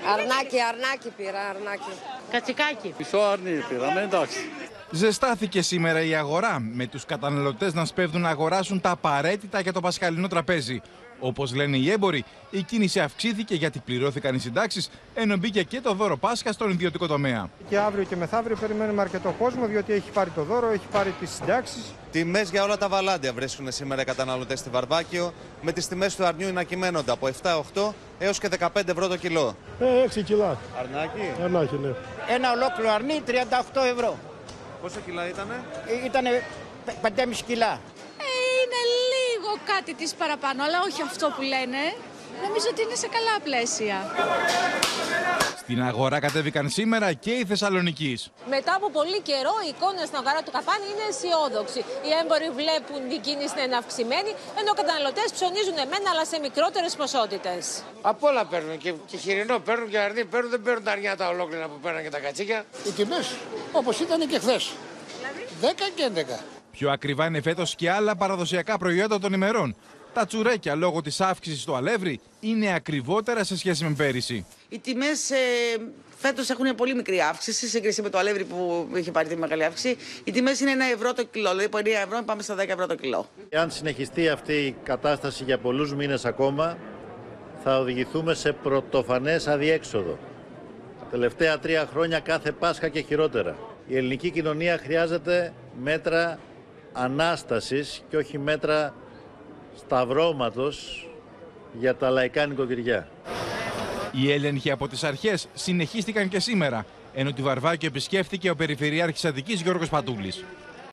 Αρνάκι πήρα, αρνάκι. Κατσικάκι. Μισό αρνί πήραμε, εντάξει. Ζεστάθηκε σήμερα η αγορά, με τους καταναλωτές να σπέβδουν να αγοράσουν τα απαραίτητα για το πασχαλινό τραπέζι. Όπως λένε οι έμποροι, η κίνηση αυξήθηκε γιατί πληρώθηκαν οι συντάξεις, ενώ μπήκε και το δώρο Πάσχα στον ιδιωτικό τομέα. Και αύριο και μεθαύριο περιμένουμε αρκετό κόσμο, διότι έχει πάρει το δώρο, έχει πάρει τις συντάξεις. Τιμές για όλα τα βαλάντια βρίσκουν σήμερα οι καταναλωτές στη Βαρβάκιο, με τις τιμές του αρνιού να κυμαίνονται από 7-8 έως και 15 ευρώ το κιλό. 6 κιλά. Αρνάκι. Αρνάκι, ναι. Ένα ολόκληρο αρνί, 38 ευρώ. Πόσα κιλά ήτανε? Ήτανε 5,5 κιλά. Είναι λίγο κάτι της παραπάνω, αλλά όχι αυτό που λένε. Νομίζω ότι είναι σε καλά πλαίσια. Στην αγορά κατέβηκαν σήμερα και οι Θεσσαλονικείς. Μετά από πολύ καιρό, οι εικόνες στην αγορά του Καπάνη είναι αισιόδοξοι. Οι έμποροι βλέπουν την κίνηση να είναι αυξημένη, ενώ οι καταναλωτές ψωνίζουν εμένα, αλλά σε μικρότερες ποσότητες. Από όλα παίρνουν και χοιρινό παίρνουν και αρνί παίρνουν, δεν παίρνουν τα αρνιά τα ολόκληρα που παίρνουν και τα κατσίκια. Οι τιμές όπως ήταν και χθες. 10 και 11. Πιο ακριβά είναι φέτος και άλλα παραδοσιακά προϊόντα των ημερών. Τα τσουρέκια, λόγω της αύξησης στο αλεύρι, είναι ακριβότερα σε σχέση με πέρυσι. Οι τιμές φέτος έχουν πολύ μικρή αύξηση σε σύγκριση με το αλεύρι που είχε πάρει τη μεγάλη αύξηση. Οι τιμές είναι 1 ευρώ το κιλό, δηλαδή από 9 ευρώ πάμε στα 10 ευρώ το κιλό. Αν συνεχιστεί αυτή η κατάσταση για πολλούς μήνες ακόμα, θα οδηγηθούμε σε πρωτοφανές αδιέξοδο. Τα τελευταία 3 χρόνια κάθε Πάσχα και χειρότερα. Η ελληνική κοινωνία χρειάζεται μέτρα ανάστασης και όχι μέτρα σταυρώματος για τα λαϊκά νοικοκυριά. Οι έλεγχοι από τις αρχές συνεχίστηκαν και σήμερα, ενώ τη Βαρβάκιο επισκέφθηκε ο Περιφερειάρχης Αττικής Γιώργος Πατούλης.